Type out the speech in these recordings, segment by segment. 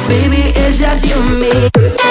Baby, it's just you and me.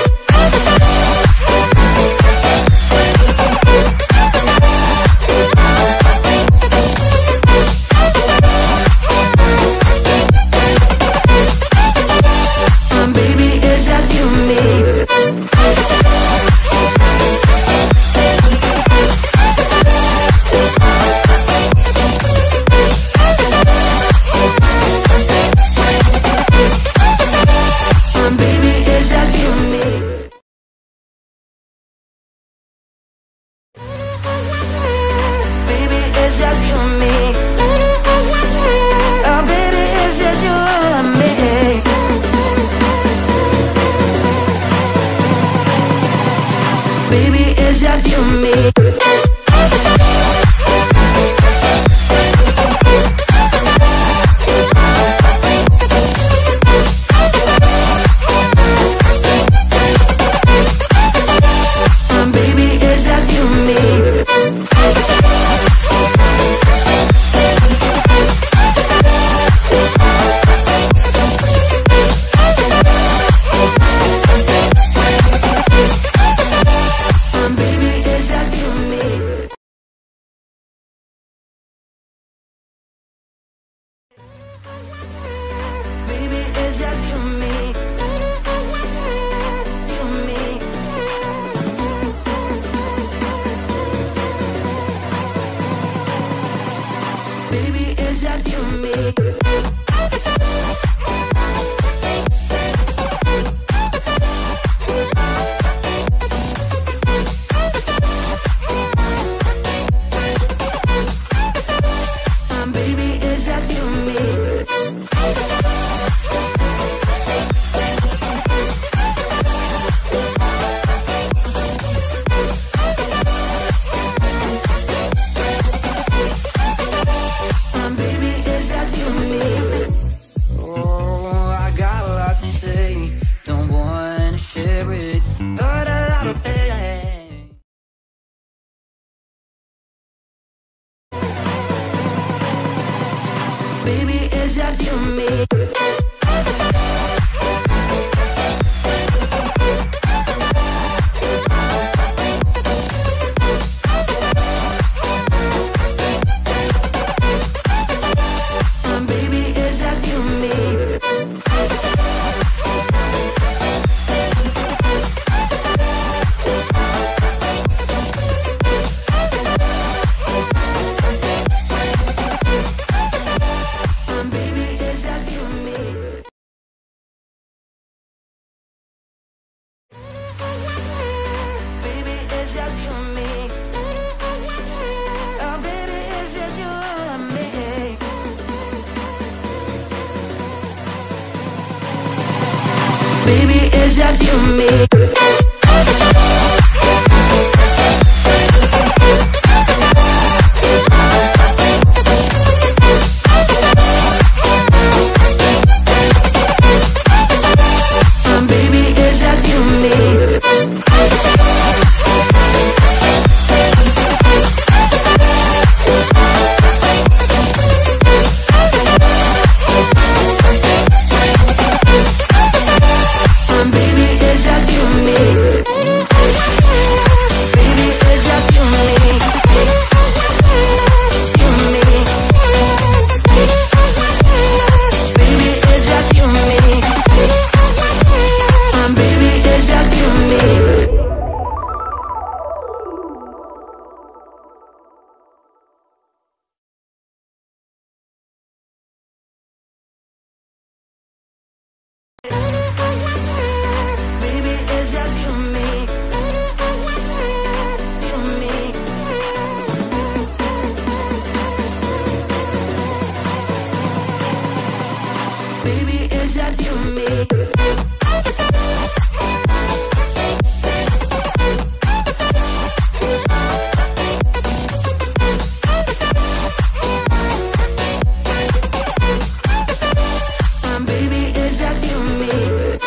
Baby, it's just you and me. Baby, it's just you and me. Baby, it's just you and me. Baby, it's just you and me. Baby, it's just you and me. Baby, it's just you and me. Baby, it's just you and me. Baby, it's just you and me.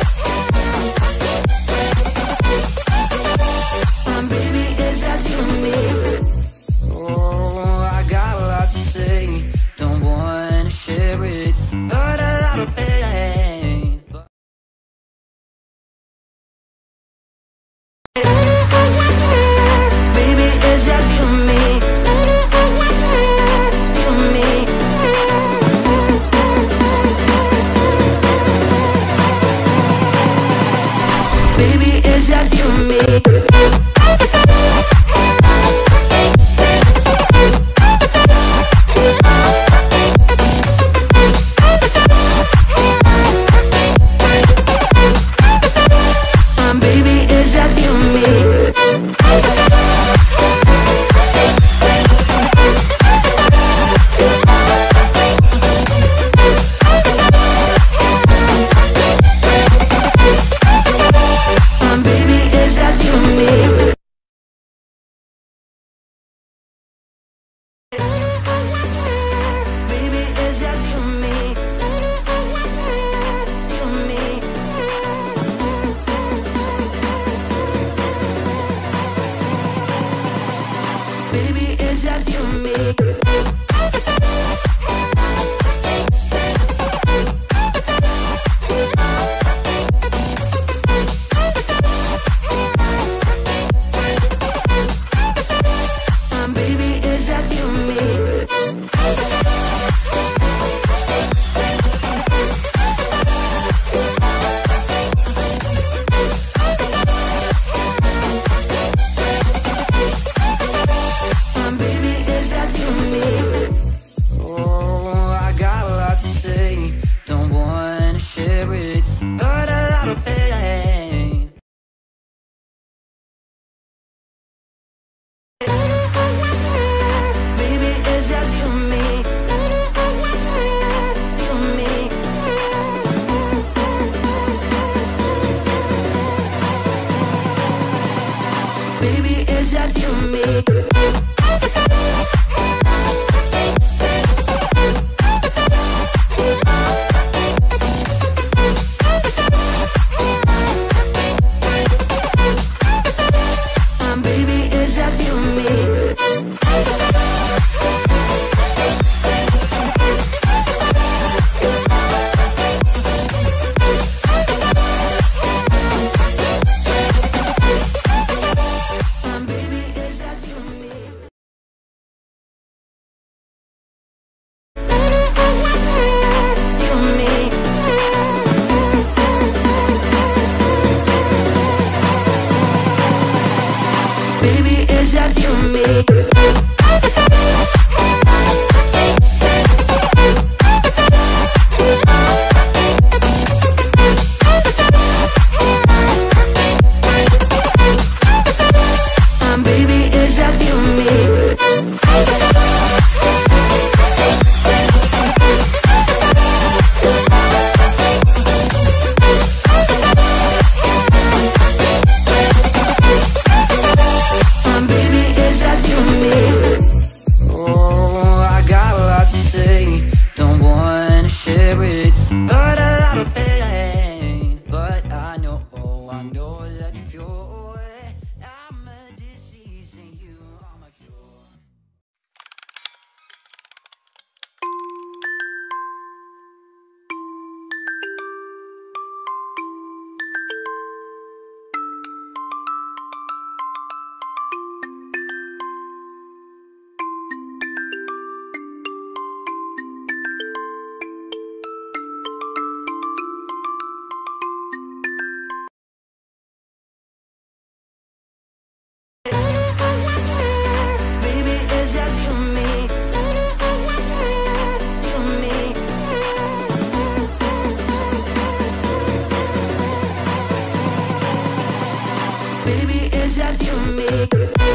Baby, it's just you and me. baby, it's just you and me. Baby, it's just you and me. Baby, it's just you and me. Baby, it's just you and me. Baby, it's just you and me. Baby, it's just you and me. Baby, it's just you and me. Baby, it's just you and me. Baby, it's just you and me.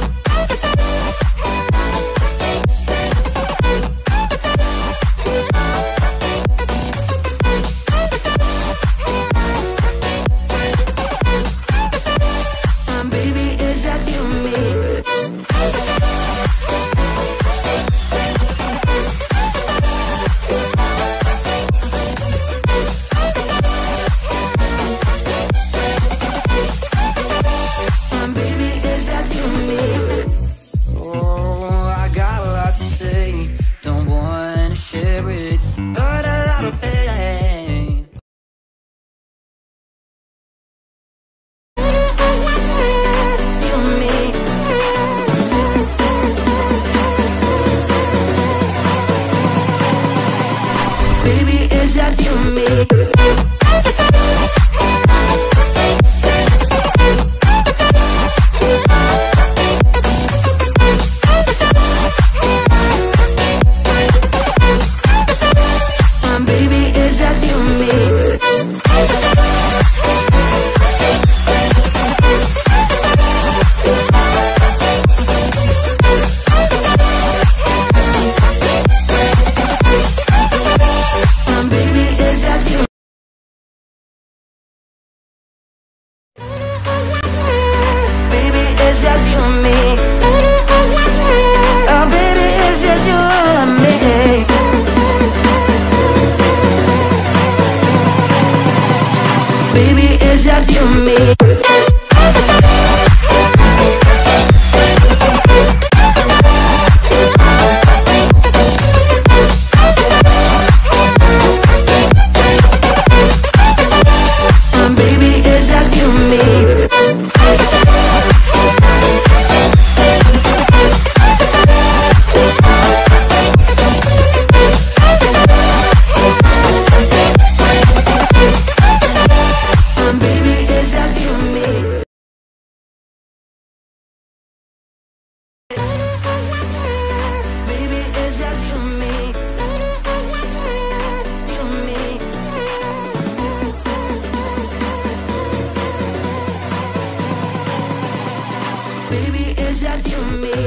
Baby, it's just you and me. Baby, it's just you and me. it's just you and me. Oh baby, it's just you and me. Baby, it's just you and me. Baby, it's just you and me.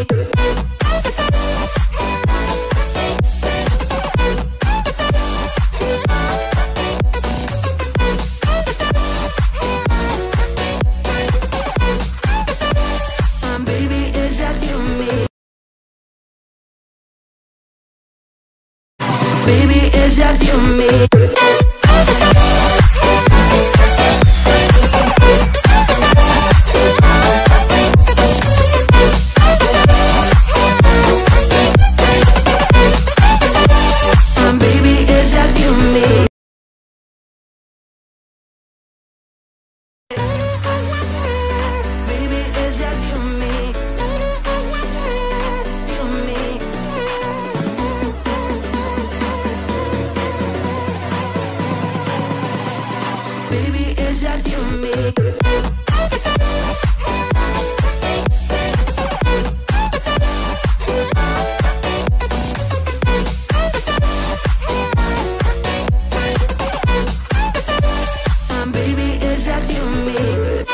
Baby, it's just you and me. Baby, it's just you and me. Baby, it's just you and me. Baby, it's just you and me.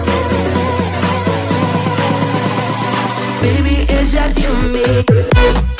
Baby, it's just you and me.